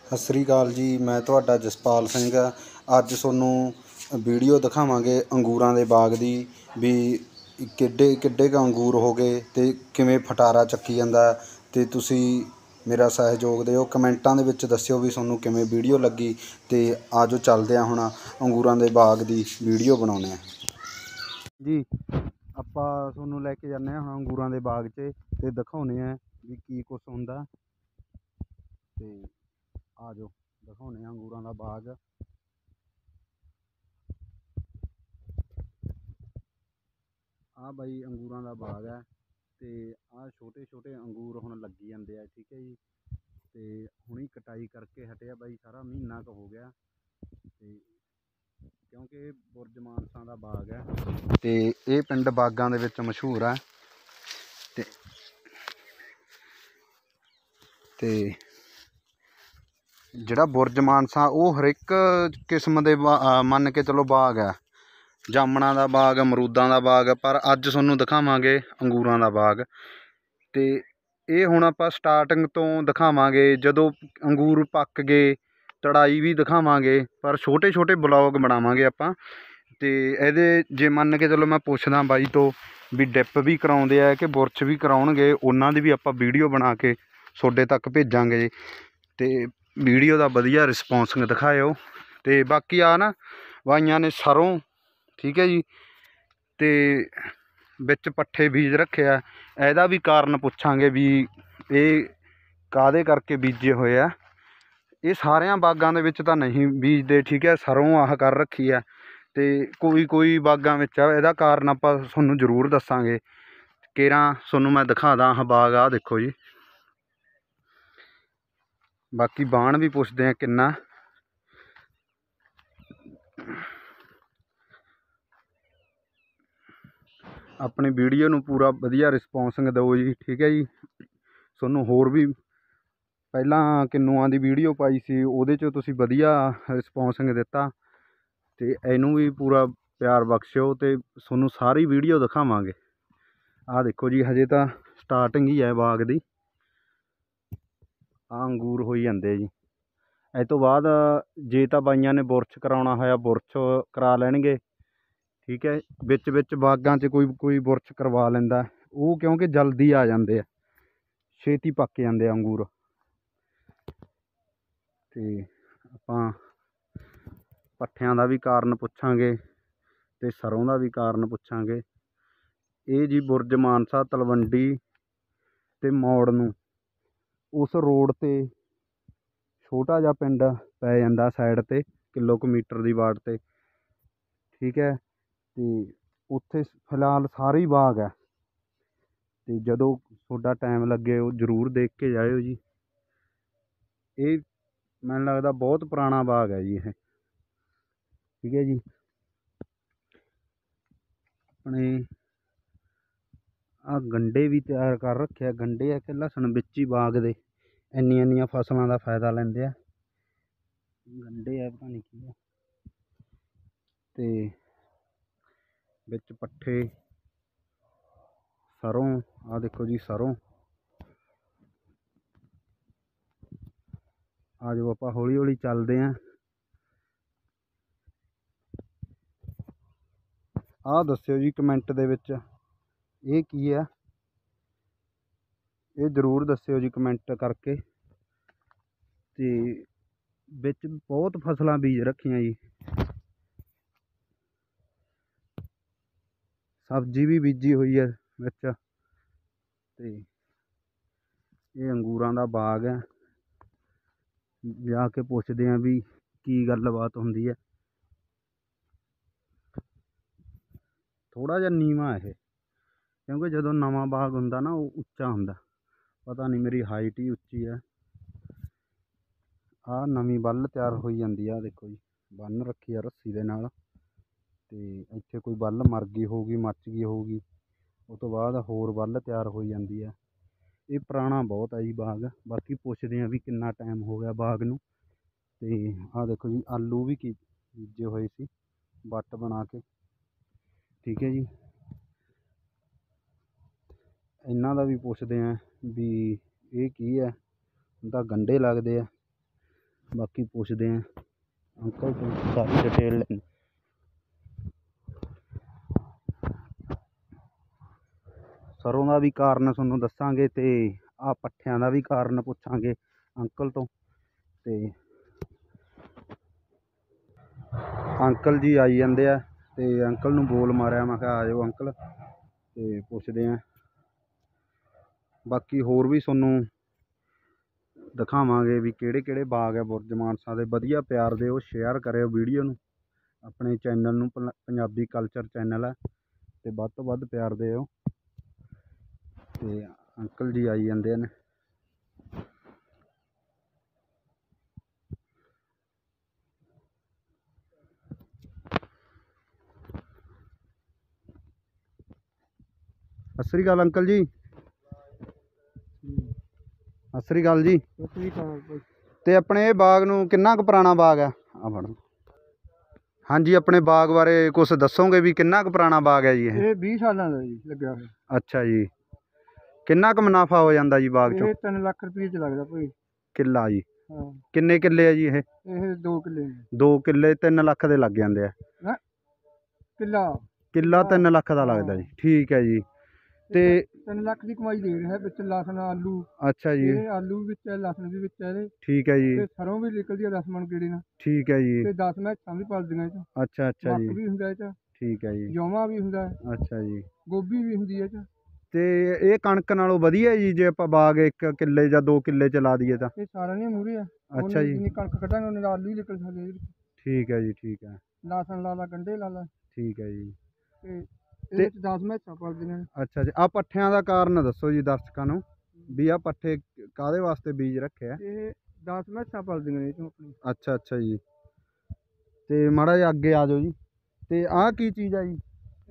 सत श्री अकाल जी। मैं तुहाडा जसपाल सिंह। अज तुहानूं वीडियो दिखावांगे अंगूरां दे बाग दी भी किड्डे किड्डे क अंगूर हो गए ते किवें फटारा चक्की जांदा ते तुसीं मेरा सहयोग दिओ। कमेंटां दे विच दस्सिओ भी तुहानूं किवें वीडियो लगी ते आजो चलदे आ हुण अंगूरां दे बाग दी वीडियो बनाउने आ जी। आपां तुहानूं लैके जान्ने आ हुण अंगूरां दे बाग 'ਚ ते दिखाउने आ भी की कुछ हुंदा ते आ जाओ दिखाने अंगूरां दा बाग। आ बई अंगूरां दा बाग है ते आ छोटे छोटे अंगूर हुण लगी जांदे आ। ठीक है जी। ते हुणी कटाई करके हटे बई सारा महीना क हो गया ते क्योंकि बुरज मानसा दा बाग है ते ये पिंड बागां दे विच मशहूर है ते जिहड़ा बुरज मानसा वो हर एक किस्म दे मन के चलो बाग है। जामणा दा बाग, अमरूदां दा बाग, पर अज तुहानूं दिखावांगे अंगूरां दा बाग। ते ये हुण आपां स्टार्टिंग तो दिखावांगे जदों अंगूर पक गए, तड़ाई भी दिखावांगे, पर छोटे छोटे ब्लॉग बनावांगे आपां। ते इहदे जे मन के चलो मैं पुछदा बाई तो भी डिप भी कराउंदे आ कि बुरश भी कराउणगे, उन्हां दी भी आपां वीडियो बना के तुहाडे तक भेजांगे। ते वीडियो दा वधिया रिस्पॉन्स दिखाएओ। ते बाकी आ ना बाइयां ने सरों, ठीक है जी, ते बिच पट्ठे बीज रखे आ। इहदा भी कारण पुछांगे भी ये काहदे करके बीजे होए आ। ये सारियां बागां दे विच तां नहीं बीजदे, ठीक है। सरों आह कर रखी है ते कोई कोई बागां विच इहदा कारण आपां तुहानूं जरूर दस्सांगे। केरां तुहानूं मैं दिखादा आह बाग। आ देखो जी। बाकी बाण भी पुछदे आ किन्ना। अपनी वीडियो नूं पूरा वधिया रिस्पॉन्स दो जी, ठीक है जी। तुहानूं होर भी ਪਹਿਲਾਂ ਕਿੰਨੂਆਂ ਦੀ ਵੀਡੀਓ ਪਾਈ ਸੀ, ਉਹਦੇ 'ਚ ਤੁਸੀਂ ਵਧੀਆ ਰਿਸਪੌਂਸਿੰਗ ਦਿੱਤਾ ਤੇ ਇਹਨੂੰ ਵੀ ਪੂਰਾ ਪਿਆਰ ਬਖਸ਼ਿਓ ਤੇ ਤੁਹਾਨੂੰ ਸਾਰੀ ਵੀਡੀਓ ਦਿਖਾਵਾਂਗੇ। ਆਹ ਦੇਖੋ ਜੀ, ਹਜੇ ਤਾਂ ਸਟਾਰਟਿੰਗ ਹੀ ਹੈ ਬਾਗ ਦੀ। ਆਹ ਅੰਗੂਰ ਹੋਈ ਜਾਂਦੇ ਜੀ। ਇਸ ਤੋਂ ਬਾਅਦ ਜੇ ਤਾਂ ਬਾਈਆਂ ਨੇ ਬੁਰਸ਼ ਕਰਾਉਣਾ ਹੋਇਆ ਬੁਰਸ਼ ਕਰਾ ਲੈਣਗੇ, ਠੀਕ ਹੈ। ਵਿੱਚ ਵਿੱਚ ਬਾਗਾਂ 'ਚ ਕੋਈ ਕੋਈ ਬੁਰਸ਼ ਕਰਵਾ ਲੈਂਦਾ, ਉਹ ਕਿਉਂਕਿ ਜਲਦੀ ਆ ਜਾਂਦੇ ਆ, ਛੇਤੀ ਪੱਕ ਜਾਂਦੇ ਆ ਅੰਗੂਰ। ਤੇ ਆਪਾਂ ਪੱਠਿਆਂ ਦਾ ਵੀ ਕਾਰਨ ਪੁੱਛਾਂਗੇ ਤੇ ਸਰੋਂ ਦਾ ਵੀ ਕਾਰਨ ਪੁੱਛਾਂਗੇ। ਇਹ ਜੀ ਬੁਰਜ ਮਾਨਸਾ ਤਲਵੰਡੀ ਤੇ ਮੌੜ ਨੂੰ ਉਸ ਰੋਡ ਤੇ ਛੋਟਾ ਜਿਹਾ ਪਿੰਡ ਪੈ ਜਾਂਦਾ ਸਾਈਡ ਤੇ, ਕਿਲੋਮੀਟਰ ਦੀ ਵਾਟ ਤੇ, ਠੀਕ ਹੈ। ਤੇ ਉੱਥੇ ਫਿਲਹਾਲ ਸਾਰੇ ਹੀ ਬਾਗ ਹੈ ਤੇ ਜਦੋਂ ਤੁਹਾਡਾ ਟਾਈਮ ਲੱਗੇ ਉਹ ਜ਼ਰੂਰ ਦੇਖ ਕੇ ਜਾਇਓ ਜੀ। ਇਹ ਮੈਨੂੰ ਲੱਗਦਾ ਬਹੁਤ ਪੁਰਾਣਾ ਬਾਗ ਹੈ ਜੀ ਇਹ, ਠੀਕ ਹੈ ਜੀ। ਆਪਣੇ ਆਹ ਗੰਡੇ ਵੀ ਤਿਆਰ ਕਰ ਰੱਖਿਆ। ਗੰਡੇ ਆ ਕਿ ਲਸਣ ਵਿੱਚ ਹੀ ਬਾਗ ਦੇ ਇੰਨੀਆਂ ਇੰਨੀਆਂ ਫਸਲਾਂ ਦਾ ਫਾਇਦਾ ਲੈਂਦੇ ਆ। ਗੰਡੇ ਆ ਪਤਾ ਨਹੀਂ ਕੀ ਆ। ਤੇ ਵਿੱਚ ਪੱਠੇ, ਸਰੋਂ, ਆਹ ਦੇਖੋ ਜੀ ਸਰੋਂ। ਆ ਜਾਓ ਆਪਾਂ ਹੌਲੀ ਹੌਲੀ ਚੱਲਦੇ ਹਾਂ। ਆਹ ਦੱਸਿਓ ਜੀ ਕਮੈਂਟ ਦੇ ਵਿੱਚ ਇਹ ਕੀ ਹੈ, ਇਹ ਜ਼ਰੂਰ ਦੱਸਿਓ ਜੀ ਕਮੈਂਟ ਕਰਕੇ। ਤੇ ਵਿੱਚ ਬਹੁਤ ਫਸਲਾਂ ਬੀਜ ਰੱਖੀਆਂ ਜੀ। ਸਬਜ਼ੀ ਵੀ ਬੀਜੀ ਹੋਈ ਹੈ ਵਿੱਚ। ਤੇ ਇਹ ਅੰਗੂਰਾਂ ਦਾ ਬਾਗ ਹੈ। ਜਾ ਕੇ ਪੁੱਛਦੇ ਹਾਂ ਵੀ ਕੀ ਗੱਲਬਾਤ ਹੁੰਦੀ ਹੈ। ਥੋੜ੍ਹਾ ਜਿਹਾ ਨੀਵਾਂ ਇਹ, ਕਿਉਂਕਿ ਜਦੋਂ ਨਵਾਂ ਬਾਗ ਹੁੰਦਾ ਨਾ ਉਹ ਉੱਚਾ ਹੁੰਦਾ। ਪਤਾ ਨਹੀਂ ਮੇਰੀ ਹਾਈਟ ਹੀ ਉੱਚੀ ਹੈ। ਆਹ ਨਵੀਂ ਵੱਲ ਤਿਆਰ ਹੋਈ ਜਾਂਦੀ ਆ, ਦੇਖੋ ਜੀ। ਬੰਨ੍ਹ ਰੱਖੀ ਆ ਰੱਸੀ ਦੇ ਨਾਲ ਤੇ ਇੱਥੇ ਕੋਈ ਵੱਲ ਮਰ ਗਈ ਹੋਊਗੀ, ਮੱਚ ਗਈ ਹੋਊਗੀ, ਉਹ ਤੋਂ ਬਾਅਦ ਹੋਰ ਵੱਲ ਤਿਆਰ ਹੋਈ ਜਾਂਦੀ ਹੈ। ਇਹ ਪੁਰਾਣਾ ਬਹੁਤ ਹੈ ਜੀ ਬਾਗ। ਬਾਕੀ ਪੁੱਛਦੇ ਹਾਂ ਵੀ ਕਿੰਨਾ ਟਾਈਮ ਹੋ ਗਿਆ ਬਾਗ ਨੂੰ। ਤੇ ਆਹ ਦੇਖੋ ਜੀ, ਆਲੂ ਵੀ ਬੀਜੇ ਹੋਏ ਸੀ ਵੱਟ ਬਣਾ ਕੇ, ਠੀਕ ਹੈ ਜੀ। ਇਹਨਾਂ ਦਾ ਵੀ ਪੁੱਛਦੇ ਹਾਂ ਵੀ ਇਹ ਕੀ ਹੈ। ਤਾਂ ਗੰਢੇ ਲੱਗਦੇ ਆ। ਬਾਕੀ ਪੁੱਛਦੇ ਹਾਂ ਅੰਕਲ ਤੋਂ ਸਾਰੀ ਡਿਟੇਲ ਲੈਣੀ। ਸਰੋਂ ਦਾ ਵੀ ਕਾਰਨ ਤੁਹਾਨੂੰ ਦੱਸਾਂਗੇ ਤੇ ਆਹ ਪੱਠਿਆਂ ਦਾ ਵੀ ਕਾਰਨ ਪੁੱਛਾਂਗੇ ਅੰਕਲ ਤੋਂ। ਤੇ ਅੰਕਲ ਜੀ ਆਈ ਜਾਂਦੇ ਆ ਤੇ ਅੰਕਲ ਨੂੰ ਬੋਲ ਮਾਰਿਆ, ਮੈਂ ਕਿਹਾ ਆ ਜਾਓ ਅੰਕਲ ਤੇ ਪੁੱਛਦੇ ਆ। ਬਾਕੀ ਹੋਰ ਵੀ ਤੁਹਾਨੂੰ ਦਿਖਾਵਾਂਗੇ ਵੀ ਕਿਹੜੇ ਕਿਹੜੇ ਬਾਗ ਹੈ ਬੁਰਜ ਮਾਨਸਾ ਦੇ। ਵਧੀਆ ਪਿਆਰ ਦਿਓ, ਸ਼ੇਅਰ ਕਰਿਓ ਵੀਡੀਓ ਨੂੰ, ਆਪਣੇ ਚੈਨਲ ਨੂੰ ਪੰਜਾਬੀ ਕਲਚਰ ਚੈਨਲ ਹੈ ਤੇ ਵੱਧ ਤੋਂ ਵੱਧ ਪਿਆਰ ਦਿਓ। ਤੇ ਅੰਕਲ ਜੀ ਆਈ ਜਾਂਦੇ ਨੇ। ਸਤਿ ਸ਼੍ਰੀ ਅਕਾਲ ਅੰਕਲ ਜੀ। ਸਤਿ ਸ਼੍ਰੀ ਅਕਾਲ ਜੀ। ਤੇ ਆਪਣੇ ਇਹ ਬਾਗ ਨੂੰ ਕਿੰਨਾ ਕੁ ਪੁਰਾਣਾ ਬਾਗ ਆ? ਆ ਫੜੋ। ਹਾਂਜੀ, ਆਪਣੇ ਬਾਗ ਬਾਰੇ ਕੁਛ ਦੱਸੋਗੇ ਵੀ ਕਿੰਨਾ ਕੁ ਪੁਰਾਣਾ ਬਾਗ ਹੈ ਜੀ ਇਹ? 20 ਸਾਲਾਂ ਦਾ ਜੀ ਲੱਗਿਆ ਹੋਇਆ। ਅੱਛਾ ਜੀ। ਕਿੰਨਾ ਕੁ ਮੁਨਾਫਾ ਹੋ ਜਾਂਦਾ ਜੀ ਬਾਗ ਚੋਂ? 3 ਲੱਖ ਰੁਪਏ ਚ ਲੱਗਦਾ ਭਾਈ ਕਿੱਲਾ ਜੀ? ਹਾਂ। ਕਿੰਨੇ ਕਿੱਲੇ ਆ ਜੀ ਇਹ? 2 ਕਿੱਲੇ। 2 ਕਿੱਲੇ 3 ਲੱਖ ਦੇ ਲੱਗ ਜਾਂਦੇ ਆ? ਕਿੱਲਾ 3 ਲੱਖ ਦਾ ਲੱਗਦਾ ਜੀ। ਠੀਕ ਹੈ ਜੀ। ਤੇ 3 ਲੱਖ ਦੀ ਕਮਾਈ ਦੇ ਰਿਹਾ ਵਿੱਚ ਲਸਣ ਆਲੂ। ਅੱਛਾ ਜੀ। ਆਲੂ ਵੀ ਵਿੱਚ ਹੈ, ਲਸਣ ਵੀ ਵਿੱਚ ਹੈ ਇਹਦੇ। ਠੀਕ ਹੈ ਜੀ। ਤੇ ਸਰੋਂ ਵੀ ਨਿਕਲਦੀ ਹੈ 10 ਮਣ ਗੇੜੇ ਨਾਲ। ਠੀਕ ਹੈ ਜੀ। ਤੇ 10 ਮੈਸਾਂ ਵੀ ਪਲਦੀਆਂ ਇਹ ਚ। ਅੱਛਾ ਅੱਛਾ ਜੀ। ਮੱਕ ਵੀ ਹੁੰਦਾ ਇਹ ਚ। ਠੀਕ ਹੈ ਜੀ। ਜੌਂਵਾ ਵੀ ਹੁੰਦਾ। ਅੱਛਾ ਜੀ। ਗੋਭੀ ਵੀ ਹੁੰਦੀ ਹੈ ਇਹ ਚ। ਤੇ ਇਹ ਕਣਕ ਨਾਲੋਂ ਵਧੀਆ ਜੀ ਜੇ ਆਪਾਂ ਬਾਗ 1 ਕਿੱਲੇ ਜਾਂ 2 ਕਿੱਲੇ ਚ ਲਾ ਦਈਏ ਤਾਂ? ਇਹ ਸਾਰਿਆਂ ਦੀ ਮੂਹਰੇ ਆ। ਅੱਛਾ ਜੀ। ਜਿੰਨੀ ਕਣਕ ਕੱਢਾਂਗੇ ਉਹਨੇ ਨਾਲ ਆਲੂ ਹੀ ਨਿਕਲ ਸਕਦੇ ਇਹਦੇ ਵਿੱਚ। ਠੀਕ ਹੈ ਜੀ। ਠੀਕ ਹੈ। ਲਸਣ ਲਾ ਲਾ, ਗੰਢੇ ਲਾ ਲਾ। ਠੀਕ ਹੈ ਜੀ। ਤੇ ਇਹਦੇ ਵਿੱਚ 10 ਮੈਸਾਂ ਪਲਦੀਆਂ ਨੇ। ਅੱਛਾ ਜੀ। ਆਹ ਪੱਠਿਆਂ ਦਾ ਕਾਰਨ ਦੱਸੋ ਜੀ ਦਰਸ਼ਕਾਂ ਨੂੰ ਵੀ ਆਹ ਪੱਠੇ ਕਾਹਦੇ ਵਾਸਤੇ ਬੀਜ ਰੱਖੇ ਆ? ਇਹ 10 ਮੈਸਾਂ ਪਲਦੀਆਂ ਨੇ ਇਹ ਚੋਂ ਆਪਣੀ। ਅੱਛਾ ਅੱਛਾ ਜੀ। ਤੇ ਮਾੜਾ ਜਿਹਾ ਅੱਗੇ ਆ ਜਾਓ ਜੀ। ਤੇ ਆਹ ਕੀ ਚੀਜ਼ ਆ ਜੀ?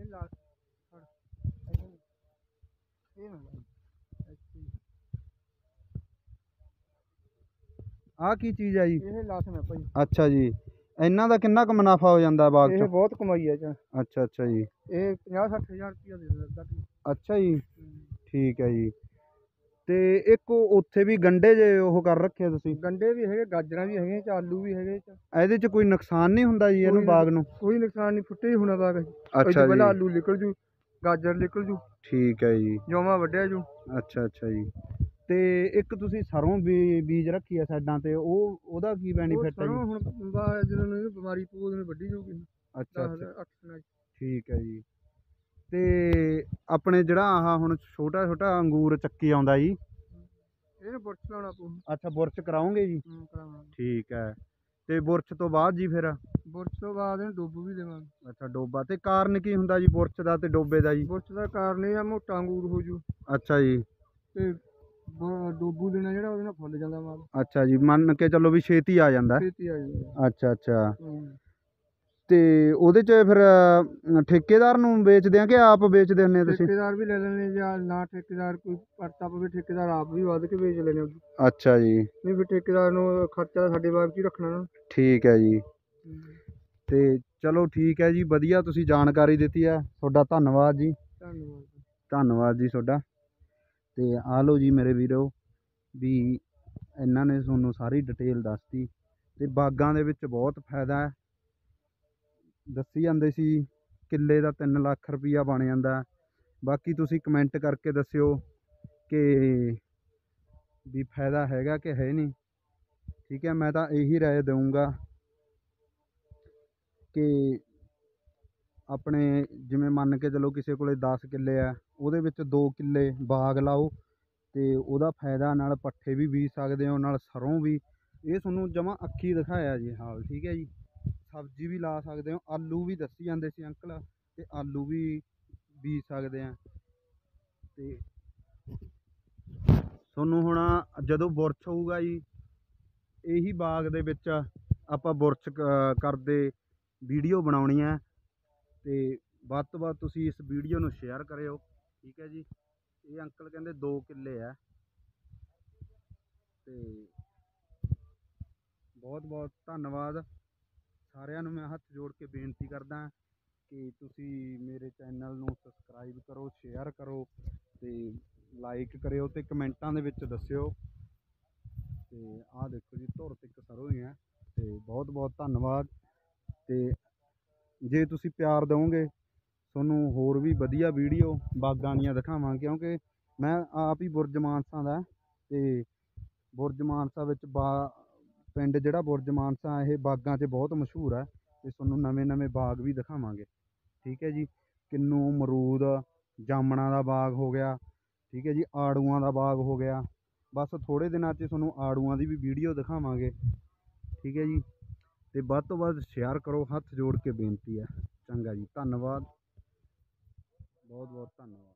ਆਹ ਕੀ ਚੀਜ਼ ਆ ਜੀ? ਇਹ ਲਸਣ ਹੈ ਭਾਈ। ਅੱਛਾ ਜੀ। ਇਹਨਾਂ ਦਾ ਕਿੰਨਾ ਕੁ ਮੁਨਾਫਾ ਹੋ ਜਾਂਦਾ ਬਾਗ ਇਹ ਚੋਂ? ਬਹੁਤ ਕਮਾਈ ਹੈ ਚ। ਅੱਛਾ ਅੱਛਾ ਜੀ। ਇਹ 50-60 ਹਜ਼ਾਰ ਰੁਪਇਆ ਦੇ ਦਿੰਦਾ। ਅੱਛਾ ਜੀ। ਠੀਕ ਹੈ ਜੀ। ਤੇ ਇੱਕ ਉੱਥੇ ਵੀ ਗੰਢੇ ਜੇ ਉਹ ਕਰ ਰੱਖੇ ਤੁਸੀਂ? ਗੰਢੇ ਵੀ ਹੈਗੇ, ਗਾਜਰਾਂ ਵੀ ਹੈਗੀਆਂ, ਆਲੂ ਵੀ ਹੈਗੇ। ਇਹਦੇ ਚ ਕੋਈ ਨੁਕਸਾਨ ਨਹੀਂ ਹੁੰਦਾ ਜੀ ਇਹਨੂੰ ਬਾਗ ਨੂੰ? ਕੋਈ ਨੁਕਸਾਨ ਨਹੀਂ, ਫੁੱਟੇ ਹੀ ਹੋਣਾ ਬਾਗ। ਅੱਛਾ ਜੀ। ਪਹਿਲਾਂ ਆਲੂ ਨਿਕਲ ਜੂ, ਗਾਜਰ ਨਿਕਲ ਜੂ। ਠੀਕ ਹੈ ਜੀ। ਜੌਂਵਾ ਵੱਢਿਆ ਜੂ। ਅੱਛਾ ਅੱਛਾ ਜੀ। ਤੇ ਇੱਕ ਤੁਸੀਂ ਸਰੋਂ ਵੀ ਬੀਜ ਰੱਖੀ ਆ ਸਾਈਡਾਂ ਤੇ, ਉਹਦਾ ਕੀ ਬੈਨੀਫਿਟ ਹੈ ਜੀ? ਹੁਣ ਜਦੋਂ ਨੂੰ ਬਿਮਾਰੀ ਪਊ ਉਦੋਂ ਵੱਢੀ ਜਾਊਗੀ। ਅੱਛਾ ਅੱਛਾ। ਠੀਕ ਹੈ ਜੀ। ਤੇ ਆਪਣੇ ਜਿਹੜਾ ਆਹ ਹੁਣ ਛੋਟਾ ਛੋਟਾ ਅੰਗੂਰ ਚੱਕੀ ਆਉਂਦਾ ਜੀ, ਇਹਨੂੰ ਬੁਰਸ਼ ਲਾਉਣਾ ਪਊ। ਅੱਛਾ, ਬੁਰਸ਼ ਕਰਾਉਂਗੇ ਜੀ? ਠੀਕ ਹੈ। ਤੇ ਬੁਰਸ਼ ਤੋਂ ਬਾਅਦ ਜੀ ਫਿਰ? ਬੁਰਸ਼ ਤੋਂ ਬਾਅਦ ਇਹਨੂੰ ਡੋਬੂ ਵੀ ਦੇਵਾਂਗੇ। ਅੱਛਾ, ਡੋਬਾ। ਤੇ ਕਾਰਨ ਕੀ ਹੁੰਦਾ ਜੀ ਬੁਰਸ਼ ਦਾ ਤੇ ਡੋਬੇ ਦਾ ਜੀ? ਬੁਰਸ਼ ਦਾ ਕਾਰਨ ਇਹ ਆ ਮੋਟਾ ਅੰਗੂਰ ਹੋ ਜੂ। ਅੱਛਾ ਜੀ। ਤੇ ਡੋਬੂ ਦੇਣਾ ਜਿਹੜਾ ਉਹਦੇ ਨਾਲ ਫੁੱਲ ਜਾਂਦਾ ਮਾਲ। ਅੱਛਾ ਜੀ। ਮੰਨ ਕੇ ਚੱਲੋ ਵੀ ਛੇਤੀ ਆ ਜਾਂਦਾ? ਛੇਤੀ ਆ ਜਾਂਦਾ। ਅੱਛਾ ਅੱਛਾ। ਤੇ ਉਹਦੇ ਚ ਫਿਰ ਠੇਕੇਦਾਰ ਨੂੰ ਵੇਚਦੇ ਆ ਕਿ ਆਪ ਵੇਚਦੇ ਹੁੰਦੇ ਤੁਸੀਂ? ਠੇਕੇਦਾਰ ਵੀ ਲੈ ਲੈਣੇ, ਜਾਂ ਨਾ ਠੇਕੇਦਾਰ ਕੋਈ ਪੜਤਾ ਪਵੇ ਠੇਕੇਦਾਰ ਆਪ ਵੀ ਵੱਧ ਕੇ ਵੇਚ ਲੈਣੇ। ਅੱਛਾ ਜੀ। ਨਹੀਂ ਫਿਰ ਠੇਕੇਦਾਰ ਨੂੰ ਖਰਚਾ ਸਾਡੇ ਬਾਗ 'ਚ ਹੀ ਰੱਖਣਾ ਨਾ। ਠੀਕ ਹੈ ਜੀ। ਤੇ ਚਲੋ ਠੀਕ ਹੈ ਜੀ, ਵਧੀਆ ਤੁਸੀਂ ਜਾਣਕਾਰੀ ਦਿੱਤੀ ਹੈ, ਤੁਹਾਡਾ ਧੰਨਵਾਦ ਜੀ। ਧੰਨਵਾਦ ਜੀ ਤੁਹਾਡਾ। ਤੇ ਆ ਲਓ ਜੀ ਮੇਰੇ ਵੀਰੋ, ਵੀ ਇਹਨਾਂ ਨੇ ਤੁਹਾਨੂੰ ਸਾਰੀ ਡਿਟੇਲ ਦੱਸਤੀ। ਤੇ ਬਾਗਾਂ ਦੇ ਵਿੱਚ ਬਹੁਤ ਫਾਇਦਾ ਹੈ। ਦੱਸੀ ਜਾਂਦੇ ਸੀ ਕਿੱਲੇ ਦਾ 3 ਲੱਖ ਰੁਪਈਆ ਬਣ ਜਾਂਦਾ। ਬਾਕੀ ਤੁਸੀਂ ਕਮੈਂਟ ਕਰਕੇ ਦੱਸਿਓ ਕਿ ਵੀ ਫਾਇਦਾ ਹੈਗਾ ਕਿ ਹੈ ਨਹੀਂ। ਠੀਕ ਹੈ, ਮੈਂ ਤਾਂ ਇਹੀ ਰਾਏ ਦਊਂਗਾ ਕਿ ਆਪਣੇ ਜਿਵੇਂ ਮੰਨ ਕੇ ਚਲੋ ਕਿਸੇ ਕੋਲੇ 10 ਕਿੱਲੇ ਆ, ਉਹਦੇ ਵਿੱਚ 2 ਕਿੱਲੇ ਬਾਗ ਲਾਓ ਤੇ ਉਹਦਾ ਫਾਇਦਾ ਨਾਲ ਪੱਠੇ ਵੀ ਬੀਜ ਸਕਦੇ ਹੋ, ਨਾਲ ਸਰੋਂ ਵੀ। ਇਹ ਤੁਹਾਨੂੰ ਜਮਾਂ ਅੱਖੀ ਦਿਖਾਇਆ ਜੀ ਹਾਲ। ਠੀਕ ਹੈ ਜੀ। ਸਬਜ਼ੀ ਵੀ ਲਾ ਸਕਦੇ ਹੋ, ਆਲੂ ਵੀ ਦੱਸੀ ਜਾਂਦੇ ਸੀ ਅੰਕਲ, ਤੇ ਆਲੂ ਵੀ ਬੀਜ ਸਕਦੇ ਆ। ਤੇ ਤੁਹਾਨੂੰ ਹੁਣ ਜਦੋਂ ਬੁਰਸ਼ ਹੋਊਗਾ ਜੀ, ਇਹੀ ਬਾਗ ਦੇ ਵਿੱਚ ਆਪਾਂ ਬੁਰਸ਼ ਕਰਦੇ ਵੀਡੀਓ ਬਣਾਉਣੀ ਹੈ। ਤੇ ਵੱਧ ਤੋਂ ਵੱਧ ਤੁਸੀਂ ਇਸ ਵੀਡੀਓ ਨੂੰ ਸ਼ੇਅਰ ਕਰਿਓ। ਠੀਕ ਹੈ ਜੀ। ਇਹ ਅੰਕਲ ਕਹਿੰਦੇ 2 ਕਿੱਲੇ ਆ। ਤੇ ਬਹੁਤ ਬਹੁਤ ਧੰਨਵਾਦ ਸਾਰਿਆਂ ਨੂੰ। ਮੈਂ ਹੱਥ ਜੋੜ ਕੇ ਬੇਨਤੀ ਕਰਦਾ ਕਿ ਤੁਸੀਂ ਮੇਰੇ ਚੈਨਲ ਨੂੰ ਸਬਸਕ੍ਰਾਈਬ ਕਰੋ, ਸ਼ੇਅਰ ਕਰੋ ਤੇ ਲਾਈਕ ਕਰਿਓ ਤੇ ਕਮੈਂਟਾਂ ਦੇ ਵਿੱਚ ਦੱਸਿਓ। ਤੇ ਆਹ ਦੇਖੋ ਜੀ, ਧੁਰ ਤੱਕ ਸਰੋਂ ਹੀ ਹੈ। ਬਹੁਤ ਬਹੁਤ ਧੰਨਵਾਦ। ਤੇ ਜੇ ਤੁਸੀਂ ਪਿਆਰ ਦਿਓਗੇ ਤੁਹਾਨੂੰ ਹੋਰ ਵੀ ਵਧੀਆ ਵੀਡੀਓ ਬਾਗਾਂ ਦੀਆਂ ਦਿਖਾਵਾਂਗੇ, ਕਿਉਂਕਿ ਮੈਂ ਆਪ ਹੀ ਬੁਰਜ ਮਾਨਸਾ ਦਾ, ਤੇ ਬੁਰਜ ਮਾਨਸਾ ਵਿੱਚ ਪਿੰਡ ਜਿਹੜਾ ਬੁਰਜ ਮਾਨਸਾ ਇਹ ਬਾਗਾਂ 'ਚ ਬਹੁਤ ਮਸ਼ਹੂਰ ਹੈ, ਤੇ ਤੁਹਾਨੂੰ ਨਵੇਂ ਬਾਗ ਵੀ ਦਿਖਾਵਾਂਗੇ। ਠੀਕ ਹੈ ਜੀ। ਕਿੰਨੂ, ਅਮਰੂਦ, ਜਾਮਣਾਂ ਦਾ ਬਾਗ ਹੋ ਗਿਆ, ਠੀਕ ਹੈ ਜੀ, ਆੜੂਆਂ ਦਾ ਬਾਗ ਹੋ ਗਿਆ। ਬਸ ਥੋੜ੍ਹੇ ਦਿਨਾਂ 'ਚ ਤੁਹਾਨੂੰ ਆੜੂਆਂ ਦੀ ਵੀ ਵੀਡੀਓ ਦਿਖਾਵਾਂਗੇ। ਠੀਕ ਹੈ ਜੀ। ਤੇ ਵੱਧ ਤੋਂ ਵੱਧ ਸ਼ੇਅਰ ਕਰੋ, ਹੱਥ ਜੋੜ ਕੇ ਬੇਨਤੀ ਹੈ। ਚੰਗਾ ਜੀ, ਧੰਨਵਾਦ, ਬਹੁਤ ਬਹੁਤ ਧੰਨਵਾਦ।